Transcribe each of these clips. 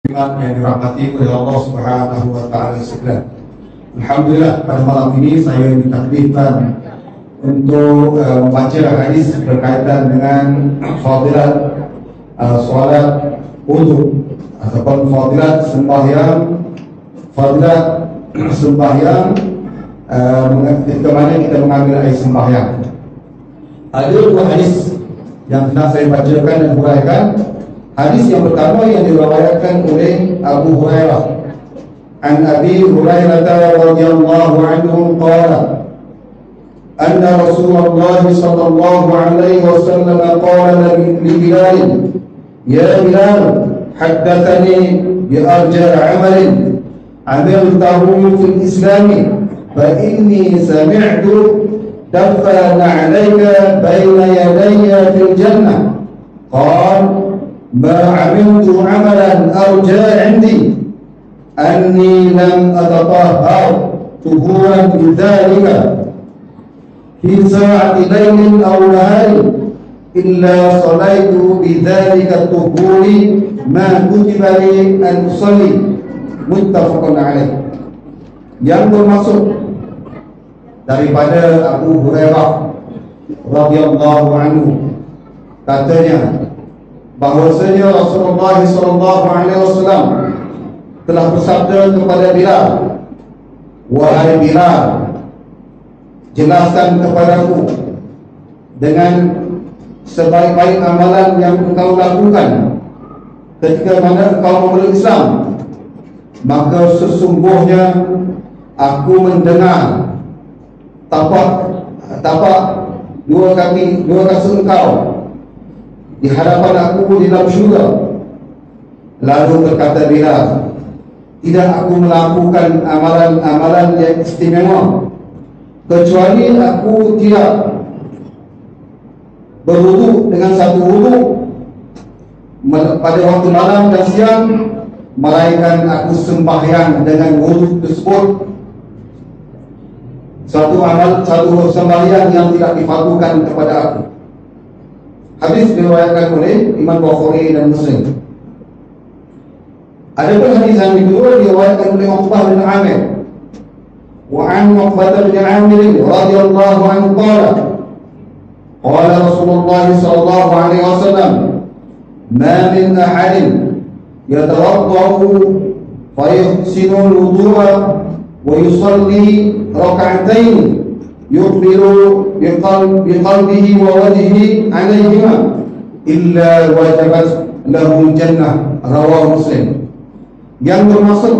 yang dirahmati oleh Allah Subhanahu wa taala sekalian. Alhamdulillah, pada malam ini saya ditakdirkan untuk membaca hadis berkaitan dengan fadilat solat wudu ataupun fadilat sembahyang ketika mana kita mengambil air sembahyang. Ada dua hadis yang telah saya bacakan dan huraikan. Hadis yang pertama yang diriwayatkan oleh Abu Hurairah. An Abi Hurairah radhiyallahu anhu qala anna Rasulullah sallallahu alaihi wasallam qala li Bilal, ya Bilal, haddathani bi arja' amalin amiltahu fil Islam fa inni sami'tu dafan 'alayka bayna yadayya fil jannah. Qala ما عملت عملا أرجى عندي أني لم أتطهر طهورا بذلك في ساعة ليل أو نهار إلا صليت بذلك الطهور ما كتب لي أن أصلي. متفق عليه. Yang bermaksud daripada Abu Hurairah radhiyallahu anhu, katanya bahwasanya Rasulullah sallallahu alaihi wasallam telah bersabda kepada Bilal, wahai Bilal, jelaskan kepadaku dengan sebaik-baik amalan yang engkau lakukan ketika mana engkau memeluk Islam, maka sesungguhnya aku mendengar tapak dua kaki engkau di hadapan aku di dalam syurga. Lalu berkata Bilal, tidak aku melakukan amalan-amalan yang istimewa kecuali aku tidak berwudu dengan satu wudu pada waktu malam dan siang, melainkan aku sembahyang dengan wudu tersebut. Satu sembahyang yang tidak difardukan kepada aku. Hadis diriwayatkan oleh Imam Bukhari dan Muslim. Adapun hadis yang kedua diriwayatkan oleh Uqbah bin Amir. Wa an Uqbah bin Amir radhiyallahu anhu qala qala Rasulullah sallallahu alaihi wasallam ma min ahadin yatawaddau fa yuhsinu al-wudu'a wa yusalli rak'atayn yuqbilu biqalbihi wa wajhihi alaihima illa wajabat lahu jannah. Rawahu Muslim. Yang bermaksud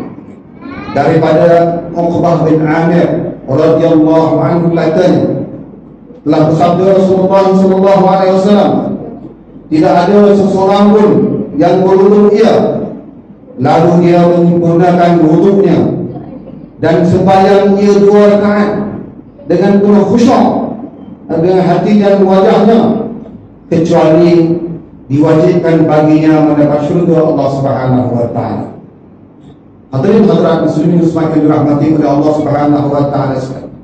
daripada Uqbah bin Amir radhiyallahu anhu, katanya telah bersabda Rasulullah sallallahu alaihi wasallam, tidak ada seseorang pun yang berwudu lalu dia menyempurnakan wudunya dan sembahyang ia 2 rakaat dengan penuh khusyuk dengan hati dan wajahnya, kecuali diwajibkan baginya mendapat syurga Allah Subhanahu wa taala. Hadirin hadirat muslimin semakin dirahmati oleh Allah Subhanahu wa taala sekalian.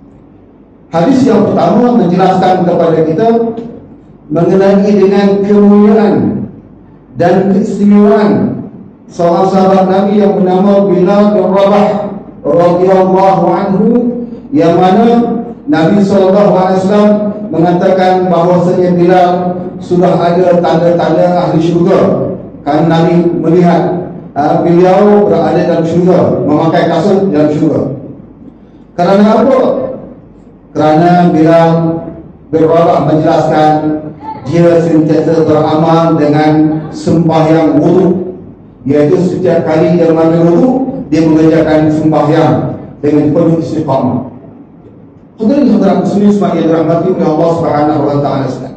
Hadis yang pertama menjelaskan kepada kita mengenai dengan kemuliaan dan keistimewaan seorang sahabat Nabi yang bernama Bilal bin Rabah radhiyallahu anhu, yang mana Nabi SAW mengatakan bahawasanya Bilal sudah ada tanda-tanda ahli syurga, kerana Nabi melihat beliau berada dalam syurga, memakai kasut dalam syurga. Kerana apa? Kerana Bilal bin Rabah menjelaskan dia sentiasa beramal dengan sembahyang wudu, iaitu setiap kali dia mengambil wudu, dia mengerjakan sembahyang dengan penuh istiqamah. Hadirin hadirat muslimin semakin dirahmati oleh Allah Subhanahu wa taala sekalian.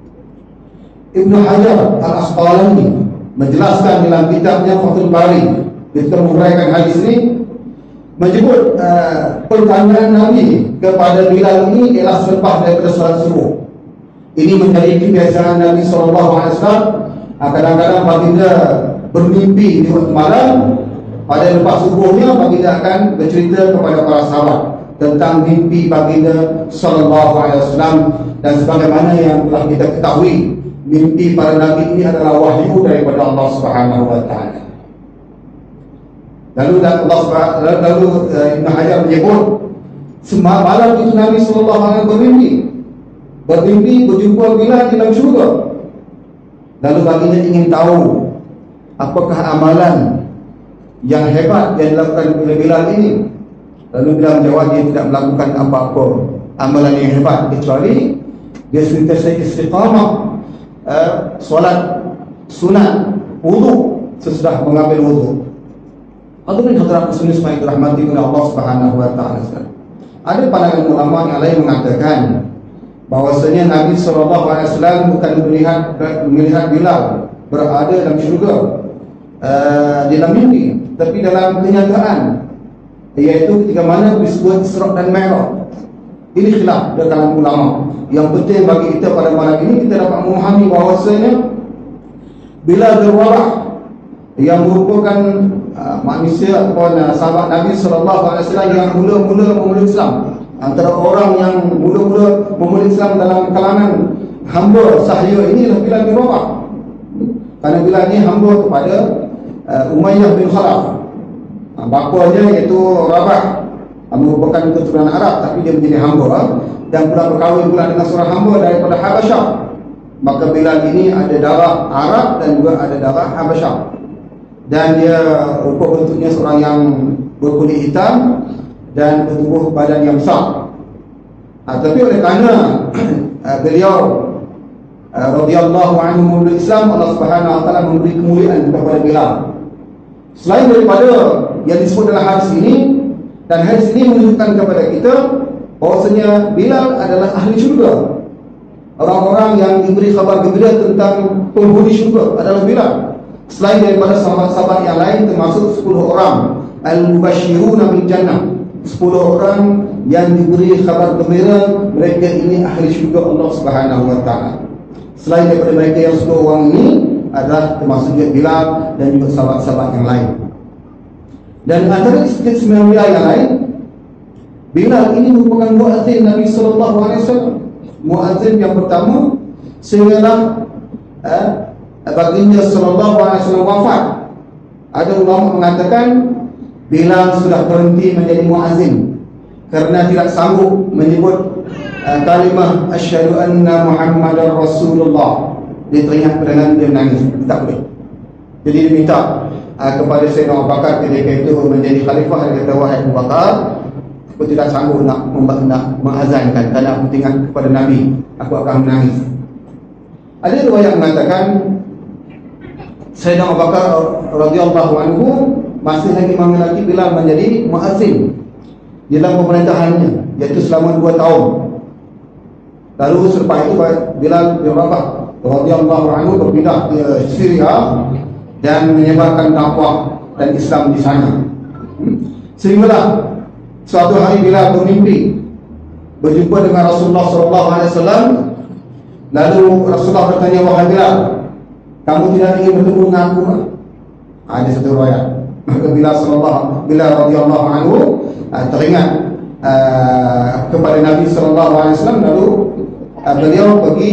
Ibnu Hajar Al-Asqalani menjelaskan dalam kitabnya Fathul Bari ketika menguraikan hadis ini, menyebut pertanyaan Nabi kepada Bilal ini ialah selepas daripada salat subuh. Ini menjadi kebiasaan Nabi SAW. Kadang-kadang baginda bermimpi di waktu malam, pada lepas subuhnya baginda akan bercerita kepada para sahabat tentang mimpi baginda SAW. Dan sebagaimana yang telah kita ketahui, mimpi para nabi ini adalah wahyu daripada Allah Subhanahu wa taala. Lalu Ibn Hajar menyebut malam itu Nabi SAW bermimpi berjumpa Bilal di dalam syurga. Lalu baginda ingin tahu apakah amalan yang hebat yang dilakukan oleh Bilal ini. Lalu Bilal menjawab dia tidak melakukan apa-apa amalan yang hebat kecuali dia sentiasa istiqamah solat sunat wudu sesudah mengambil wudu. Hadirin hadirat muslimin sekalian dirahmati oleh Allah Subhanahu wa taala. Ada pandangan ulama yang lain mengatakan bahwasanya Nabi SAW bukan melihat Bilal berada dalam syurga dalam mimpi, tapi dalam kenyataan, iaitu ketika mana peristiwa Isra dan Mi'raj. Ini khilaf di kalangan ulama. Yang penting bagi kita pada malam ini kita dapat memahami bahwasanya Bilal bin Rabah yang merupakan manusia ataupun sahabat Nabi SAW yang mula-mula memeluk Islam, antara orang yang mula-mula memeluk Islam dalam kalangan hamba sahaya ini adalah Bilal bin Rabah. Kerana Bilal ini hamba kepada Umayyah bin Khalaf. Bapanya iaitu Rabah merupakan keturunan Arab, tapi dia menjadi hamba dan pula berkahwin pula dengan seorang hamba daripada Habasyah. Maka Bilal ini ada darah Arab dan juga ada darah Habasyah. Dan dia rupa bentuknya seorang yang berkulit hitam dan bertubuh badan yang besar. Tapi oleh kerana beliau radhiyallahu anhu memeluk Islam, Allah Subhanahu wa taala memberi kemuliaan kepada Bilal. Selain daripada yang disebut dalam hadis ini, dan hadis ini menunjukkan kepada kita bahwasanya Bilal adalah ahli syurga. Orang-orang yang diberi khabar gembira tentang penghuni syurga adalah Bilal. Selain daripada sahabat-sahabat yang lain, termasuk 10 orang al-mubashshiruna bil jannah, 10 orang yang diberi khabar gembira mereka ini ahli syurga Allah Subhanahu wa taala. Selain daripada mereka yang 10 orang ini adalah termasuk juga Bilal dan juga sahabat-sahabat yang lain. Dan antara istimewa Bilal yang lain, Bilal ini merupakan muazzin Nabi SAW. Muazzin yang pertama sehinggalah baginda SAW wafat. Ada ulama mengatakan Bilal sudah berhenti menjadi muazzin kerana tidak sanggup menyebut kalimah asyhadu anna Muhammadar Rasulullah. Dia teringat dengan dia menangis, tak boleh. Jadi dia minta kepada Sayyidina Abu Bakar ketika itu menjadi khalifah. Dia kata, wahai Abu Bakar, aku tidak sanggup nak mengazankan kerana aku ingat kepada Nabi, aku akan menangis. Ada riwayat mengatakan Sayyidina Abu Bakar radhiyallahu anhu masih lagi mengelaki Bilal menjadi muazzin dalam pemerintahannya, iaitu selama 2 tahun. Lalu selepas itu Bilal bin Rabah radhiyallahu anhu berpindah ke Syria dan menyebarkan dakwah dan Islam di sana. Sehinggalah suatu hari Bilal bermimpi berjumpa dengan Rasulullah SAW. Lalu Rasulullah bertanya, wahai Bilal, kamu tidak ingin bertemu dengan aku? Ada satu riwayat. Maka Bilal radhiyallahu anhu teringat kepada Nabi SAW. Lalu beliau pergi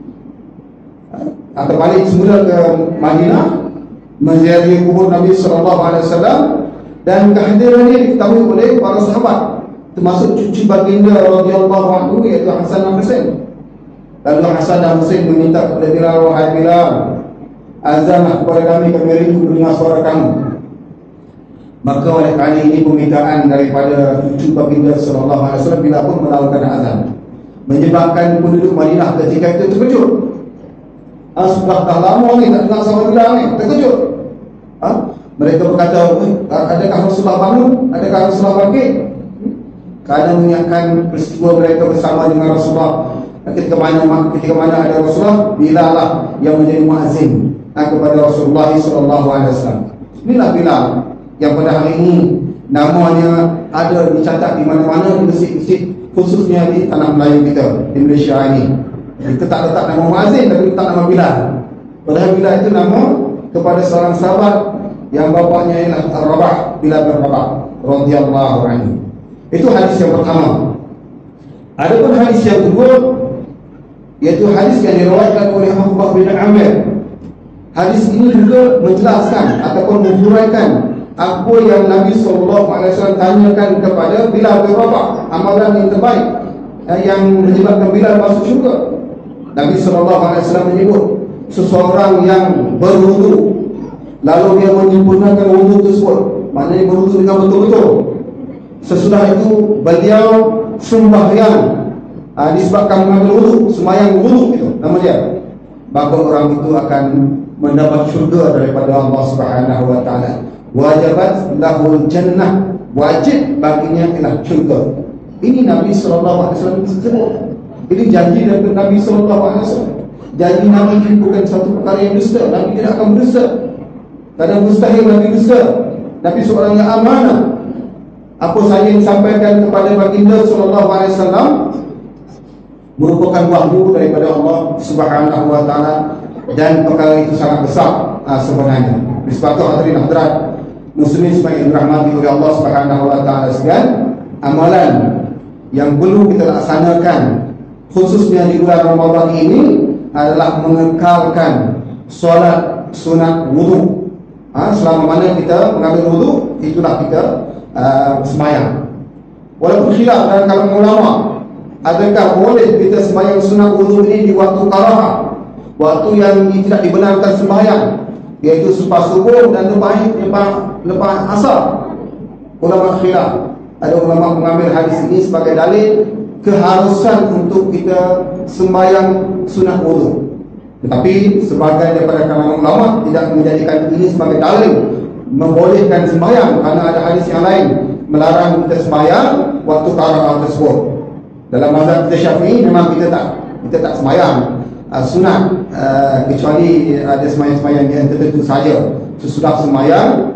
kembali semula ke Madinah menziarahi kubur Nabi SAW, dan kehadiran ini diketahui oleh para sahabat, termasuk cucu baginda radhiyallahu anhu iaitu Hasan dan Husain. Lalu Hasan dan Husain meminta kepada Bilal, wahai Bilal, azanlah kepada kami rindu mendengar suara kamu. Maka oleh kerana ini permintaan daripada cucu baginda SAW, Bilal pun melakukan azan, menyebabkan penduduk Madinah ketika itu terkejut. Sudah dah lama ni tak dengar sama Bilal ni, terkejut. Mereka berkata, adakah Rasulullah bangun? Adakah Rasulullah bangkit? Kerana mengingatkan peristiwa mereka bersama dengan Rasulullah. Ketika mana ada Rasulullah, Bilal lah yang menjadi muazzin kepada Rasulullah SAW. Inilah Bilal yang pada hari ini namanya ada dicatat di mana-mana di masjid-masjid, khususnya di tanah Melayu kita, di Malaysia ini. Kita tak letak nama muazzin, tapi letak nama Bilal. Padahal Bilal itu nama kepada seorang sahabat yang bapaknya ialah Rabah, Bilal bin Rabah radhiyallahu anhu. Itu hadis yang pertama. Adapun hadis yang kedua, iaitu hadis yang diriwayatkan oleh Uqbah bin Amir. Hadis ini juga menjelaskan ataupun menghuraikan apa yang Nabi SAW tanyakan kepada Bilal bin Rabah, amalan yang terbaik yang menyebabkan Bilal masuk syurga. Nabi SAW menyebut seseorang yang berwudu lalu dia menyempurnakan wudu tersebut, maknanya berwudu dengan betul-betul. Sesudah itu beliau sembahyang, disebabkan mengambil wudu, sembahyang wudu itu nama dia, maka orang itu akan mendapat syurga daripada Allah Subhanahu wa taala. Wajabat lahul jannah, wajib baginya ialah syurga. Ini Nabi SAW sebut. Ini janji daripada Nabi SAW. Janji Nabi ini bukan satu perkara yang dusta. Nabi tidak akan berdusta. Kadang mustahil Nabi dusta. Nabi seorang yang amanah. Apa saja yang disampaikan kepada baginda SAW merupakan wahyu daripada Allah Subhanahu wa taala, dan perkara itu sangat besar sebenarnya. Sebab itu hadirin hadirat muslimin sebagai dirahmati oleh Allah Subhanahu wa taala sekalian, amalan yang perlu kita laksanakan khususnya di bulan Ramadan ini adalah mengekalkan solat sunat wudu. Selama mana kita mengambil wudu, itulah kita sembahyang. Walaupun khilaf dalam kalangan ulama, adakah boleh kita sembahyang sunat wudu ini di waktu karahah, waktu yang tidak dibenarkan sembahyang, yaitu selepas subuh dan lepas asar. Ulama khilaf. Ada ulama mengambil hadis ini sebagai dalil keharusan untuk kita sembahyang sunat wudu. Tetapi sebagian daripada kalangan ulama tidak menjadikan ini sebagai dalil membolehkan sembahyang, karena ada hadis yang lain melarang kita sembahyang waktu karahah tersebut. Dalam mazhab kita Syafi'i memang kita tak sembahyang sunat, kecuali ada sembahyang-sembahyang yang tertentu saja. Sesudah sembahyang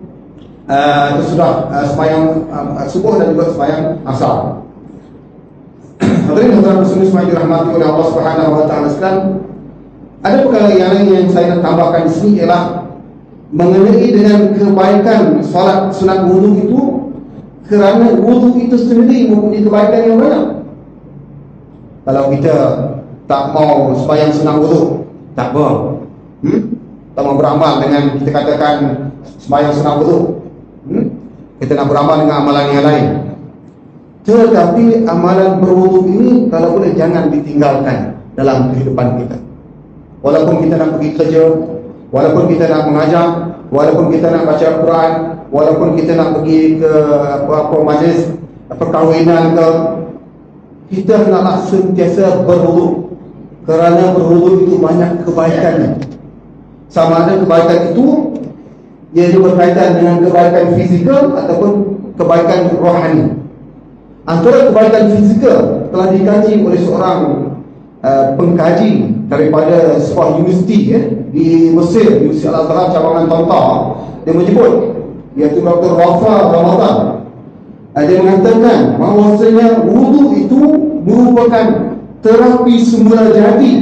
sembahyang subuh dan juga sembahyang asar. Hadirin hadirat muslimin semua dirahmati oleh Allah Subhanahu wa taala sekalian, ada perkara yang lain yang saya nak tambahkan di sini ialah mengenai dengan kebaikan solat sunat wudu itu, kerana wudu itu sendiri mempunyai kebaikan yang banyak. Kalau kita tak mau sembahyang sunat wudu, tak apa, tak mau beramal dengan kita katakan sembahyang sunat wudu, kita nak beramal dengan amalan yang lain. Tetapi amalan berwudu ini kalau boleh jangan ditinggalkan dalam kehidupan kita. Walaupun kita nak pergi kerja, walaupun kita nak mengajar, walaupun kita nak baca Al-Quran, walaupun kita nak pergi ke apa majlis perkahwinan ke, kita hendaklah sentiasa berwudu, kerana berwudu itu banyak kebaikannya. Sama ada kebaikan itu iaitu berkaitan dengan kebaikan fizikal ataupun kebaikan rohani. Antara kebaikan fizikal telah dikaji oleh seorang pengkaji daripada sebuah universiti di Mesir, Universiti Al-Azhar cabangan Tonta. Dia menyebut, iaitu Dr. Wafa Ramadan. Dia mengatakan bahawasanya wudu itu merupakan terapi semula jadi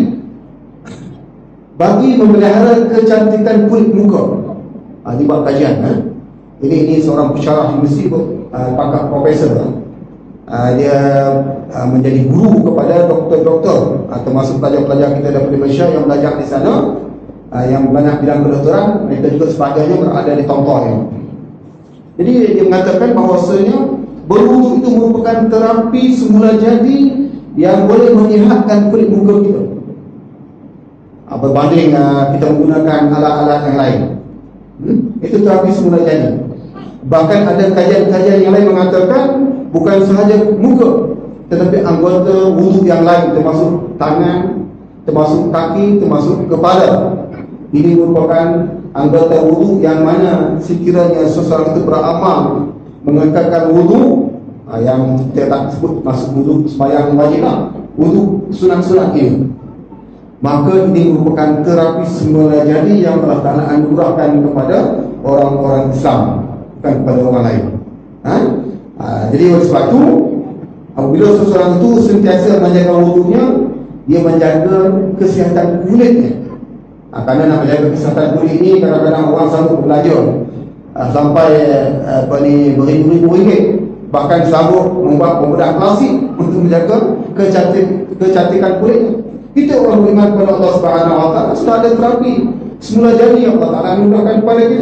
bagi memelihara kecantikan kulit muka. Ini buat kajian. Ini seorang pensyarah universiti, pakar profesor. Dia menjadi guru kepada doktor-doktor, termasuk pelajar-pelajar kita daripada Malaysia yang belajar di sana, yang banyak bidang kedoktoran. Mereka juga sebagainya berada di Tonton ini. Jadi dia mengatakan bahawasanya berwudu itu merupakan terapi semula jadi yang boleh menyihatkan kulit muka kita, berbanding kita menggunakan alat-alat yang lain. Itu terapi semula jadi. Bahkan ada kajian-kajian yang lain mengatakan bukan sahaja muka, tetapi anggota wudu yang lain, termasuk tangan, termasuk kaki, termasuk kepala. Ini merupakan anggota wudu yang mana sekiranya seseorang itu beramal mengekalkan wudu, yang kita tak sebut masuk wudu sembahyang wajib, wudu sunat-sunat ini, maka ini merupakan terapi semula jadi yang telah Ta'ala anugerahkan kepada orang-orang Islam, bukan kepada orang lain. Jadi oleh sebab itu, apabila seseorang itu sentiasa menjaga wudunya, dia menjaga kesihatan kulitnya. Kerana nak menjaga kesihatan kulit ini, kadang-kadang orang sanggup belajar sampai beribu-ribu ringgit, bahkan sanggup membuat pembedah klasik untuk menjaga kecantikan kulitnya. Kita orang beriman kepada Allah Subhanahu wa taala, sudah ada terapi semula jadi yang Allah Taala anugerahkan kepada kita.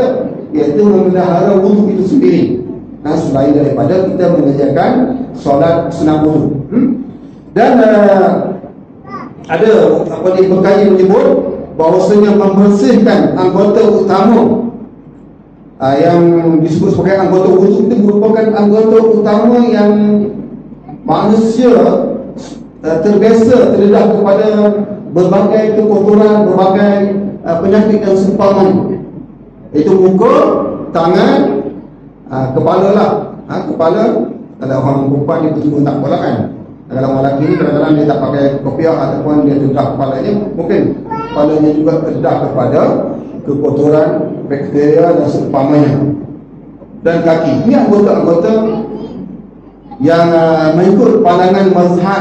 iaitu memelihara wudu itu sendiri. Selain daripada kita mengerjakan solat sunat wudu. Dan ada pengkaji menyebut bahawasanya membersihkan anggota utama yang disebut sebagai anggota wudu itu merupakan anggota utama yang manusia terbiasa terdedah kepada berbagai kekotoran, berbagai penyakit yang seumpamanya. Itu muka, tangan, kepala lah. Kepala, kalau orang perempuan dia betul tak kepala kan. Kalau orang lelaki ni kadang-kadang dia tak pakai kopiah ataupun dia terdedah kepalanya, mungkin kepalanya juga terdedah kepada kekotoran, bakteria dan seumpamanya. Dan kaki, ini anggota-anggota yang mengikut pandangan mazhab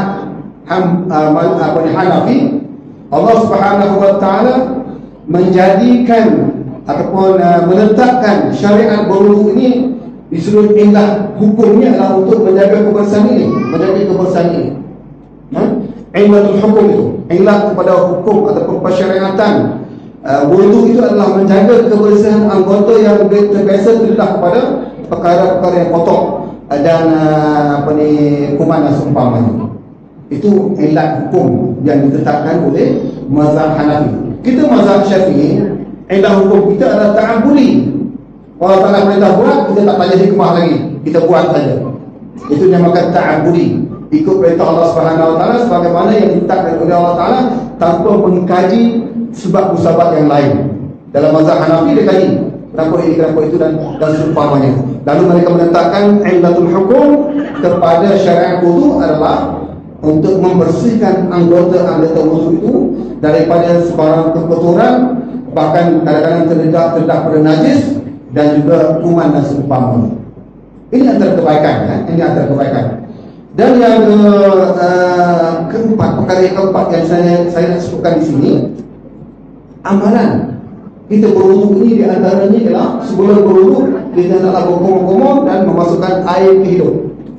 Hanafi. Allah Subhanahu wa taala menjadikan ataupun meletakkan syariat berwudu ini di sudut illah hukumnya adalah untuk menjaga kebersihan ini, menjaga kebersihan ini. Illatul hukum itu, illah kepada hukum ataupun persyariatan wudu itu adalah menjaga kebersihan anggota yang terbiasa terdedah kepada perkara-perkara yang kotor dan kuman dan seumpamanya. Itu illah hukum yang ditetapkan oleh mazhab Hanafi. Kita mazhab Syafi'i, illah hukum kita adalah ta'abbudi. Allah Ta'ala perintah buat, kita tak tanya hikmah lagi, kita buat saja. Itu dinamakan ta'abbudi, ikut perintah Allah Subhanahu wa taala sebagaimana yang ditetapkan oleh Allah Ta'ala tanpa mengkaji sebab musabab yang lain. Dalam mazhab Hanafi dia kaji kenapa ini, kenapa itu dan seumpamanya. Lalu mereka menetapkan illatul hukum kepada syariat wudu adalah untuk membersihkan anggota-anggota wudu itu daripada sebarang kekotoran, bahkan kadang-kadang terdedah pada najis dan juga kuman dan seumpamanya. Ini antara kebaikan, ini antara kebaikan. Dan yang keempat, perkara yang keempat yang saya nak sebutkan di sini, amalan kita berwudu ini di antaranya ialah sebelum berwudu kita nak berkumur-kumur dan memasukkan air ke hidung.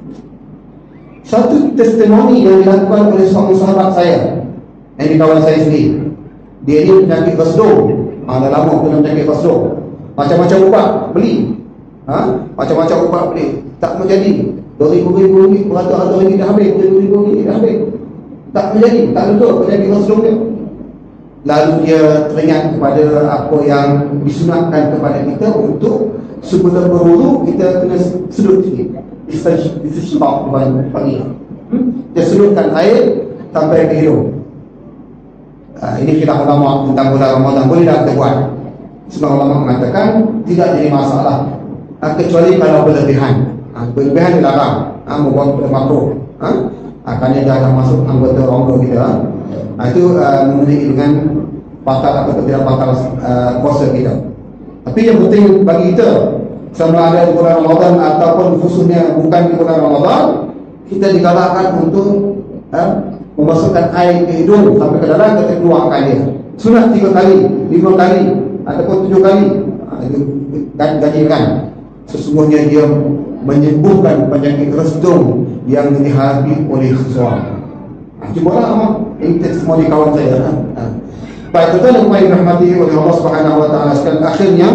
Satu testimoni yang dilakukan oleh seorang sahabat saya, yang di kawan saya sendiri. Dia ni penyakit fasdung. Dah lama kena penyakit fasdung. Macam-macam ubat beli, macam-macam ubat beli, tak menjadi. RM2,000 beratus-ratus ringgit dah habis, RM2,000 dah habis, tak menjadi, tak betul penyakit fasdung dia. Lalu dia teringat kepada apa yang disunatkan kepada kita untuk sebelum berwudu kita kena sedut sikit. Istisyraq pagi. Dia sedutkan air sampai ke hidung. Ini khilaf ulama tentang bulan Ramadan, boleh tak kita buat? Sebab ulama mengatakan tidak jadi masalah, kecuali kalau berlebihan. Berlebihan dilarang, membuat makruh. Akannya dah masuk anggota rongga kita. Itu mengenai dengan batal atau tidak batal puasa kita. Tapi yang penting bagi kita, sama ada di bulan Ramadan ataupun khususnya bukan di bulan Ramadan, kita digalakkan untuk memasukkan air ke hidung sampai ke dalam, kita keluarkan dia. Sunat 3 kali, 5 kali ataupun 7 kali. Itu ganjikan. Sesungguhnya dia menyembuhkan penyakit resdung yang dihadapi oleh seseorang. Cubalah ini semua di kawan saya. Baik, tuan-tuan dan puan yang dirahmati oleh Allah Subhanahu wa taala sekalian, akhirnya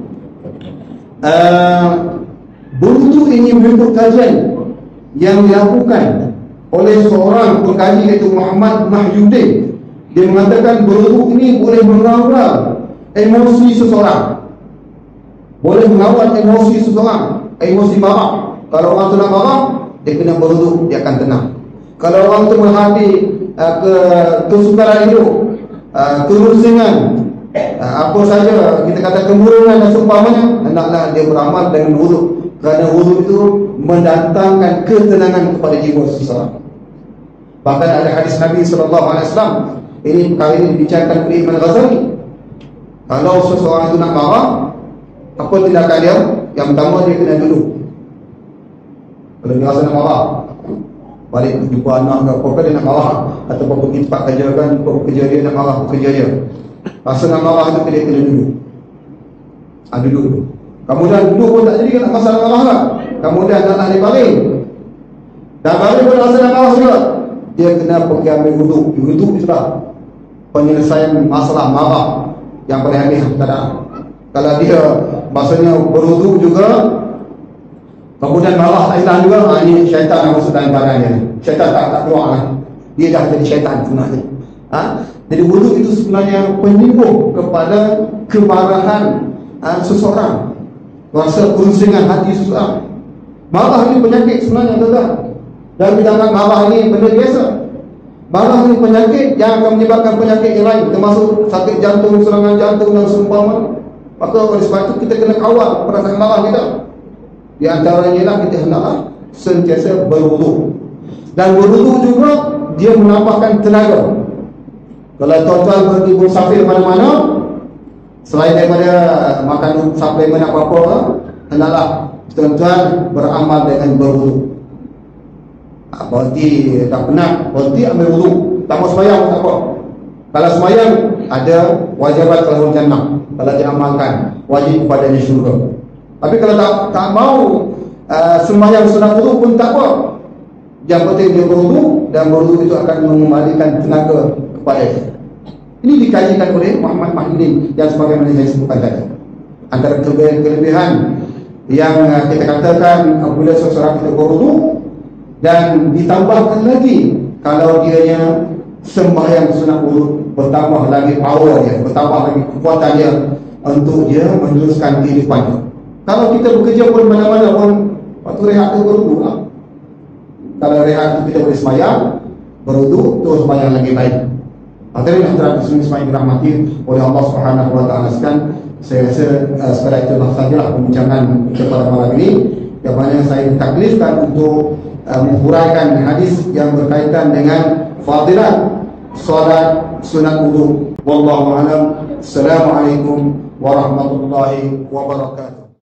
berwudu ini mengikut kajian yang dilakukan oleh seorang pengkaji iaitu Muhammad Mahyuddin. Dia mengatakan berwudu ini boleh mengawal emosi seseorang, boleh mengawal emosi seseorang, emosi marah. Kalau orang tu nak marah, dia kena berwudu, dia akan tenang. Kalau orang tu menghadapi kesukaran hidup, kerusingan, apa saja kita kata kemurungan dan seumpamanya, hendaklah dia beramal dengan wudu, kerana wudu itu mendatangkan ketenangan kepada jiwa seseorang. Bahkan ada hadis Nabi SAW, ini perkara ini dibicarakan oleh Imam Ghazali. Kalau seseorang itu nak marah, apa tindakan dia? Yang pertama, dia kena duduk. Kalau dia rasa nak marah, balik jumpa anak ke apa, dia nak marah, ataupun pergi tempat kerja kan, pekerja dia nak marah, pekerja dia rasa nak marah tu, dia kena duduk. Duduk dulu. Kemudian duduk pun tak jadi, kan nak masalah marah lah. Kemudian nak dia baring, dan baring pun rasa nak marah juga, dia kena pergi ambil wudu. Wudu itulah penyelesaian masalah marah yang paling habis keadaan. Kalau dia maksudnya berwudu juga kemudian marah tak hilang juga, ini syaitan yang masuk dalam badannya. Syaitan tak keluar lah, dia dah jadi syaitan sebenarnya. Jadi wudu itu sebenarnya penyembuh kepada kemarahan seseorang, rasa kerusingan hati seseorang. Marah ini penyakit sebenarnya, tuan-tuan. Dan kita anggap marah ini benda biasa. Marah ini penyakit yang akan menyebabkan penyakit yang lain, termasuk sakit jantung, serangan jantung dan seumpama. Maka oleh sebab itu kita kena kawal perasaan marah kita. Di antaranya ialah kita hendaklah sentiasa berwudu. Dan berwudu juga dia menambahkan tenaga. Kalau tuan-tuan pergi bersafir mana-mana, selain daripada makan suplemen apa-apa, hendaklah tuan-tuan beramal dengan berwudu. Berhenti dah penat, berhenti ambil wudu. Tak mau sembahyang tak apa. Kalau sembahyang ada wajibat lahul jannah. Kalau diamalkan wajib kepadanya syurga. Tapi kalau tak mau sembahyang sunat wudu pun tak apa. Yang penting dia berwudu, dan berwudu itu akan mengembalikan tenaga kepada dia. Ini dikajikan oleh Muhammad Mahdin yang sebagaimana saya sebutkan tadi. Antara kelebihan yang kita katakan apabila seseorang kita berwudu, dan ditambahkan lagi kalau dianya sembahyang sunat wudu, bertambah lagi power dia, bertambah lagi kekuatan dia untuk dia meneruskan kehidupannya. Kalau kita bekerja pun mana-mana pun, waktu rehat tu berwudu lah. Kalau rehat tu kita boleh sembahyang, berwudu, terus sembahyang lagi baik. Hadirin hadirat muslimin dirahmati oleh Allah Subhanahu wa taala sekalian, saya rasa sekadar itu sahajalah pembincangan kita pada malam ini, yang mana saya taklifkan untuk menghuraikan hadis yang berkaitan dengan fadilat solat sunat wudu. Wallahu a'lam. Assalamualaikum warahmatullahi wabarakatuh.